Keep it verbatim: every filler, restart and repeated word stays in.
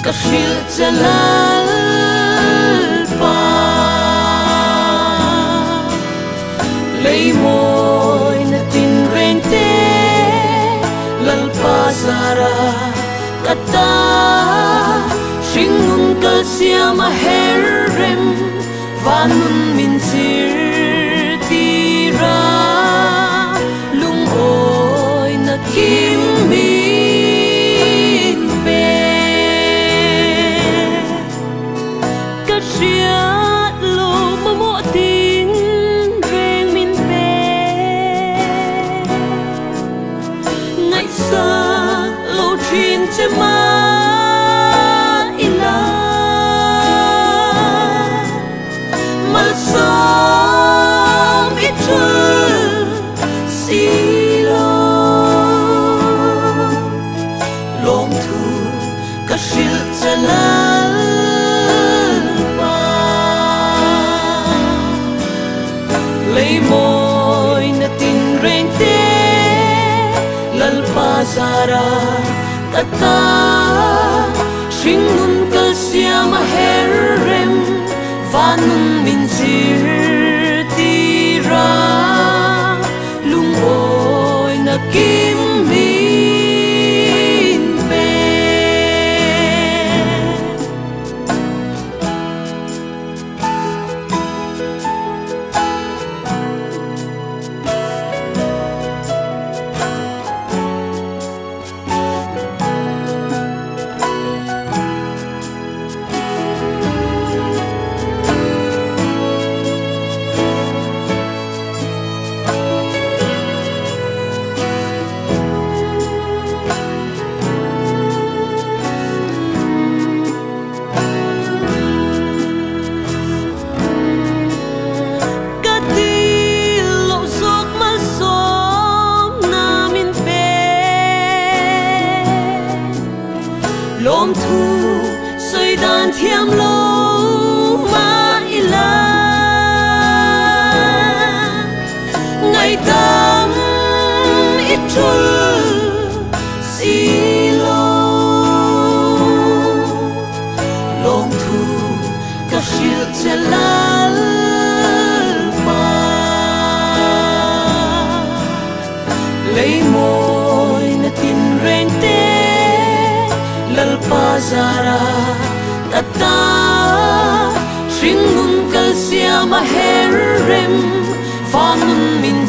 kashil jalal pa lay moy na tinrente lalpa zara kata shingun kalsia maherem vanun minsir tira lungoy na kimin pe kasiat lo mamotin reng min pe ngày xa lo trin che ma Malsam itul silo long thu kashil jalal pa lay moy na tinreng te lalpa zara kata shingun kalsia maherem vanun minsir tira lungoy na kimin pe lom thu soi đàn thiam lâu ma ila ngày tâm ít chul silo lom thu kashil jalal pa lay moy na tinreng te lalpa zara tata shingun kalsia maherem vanun min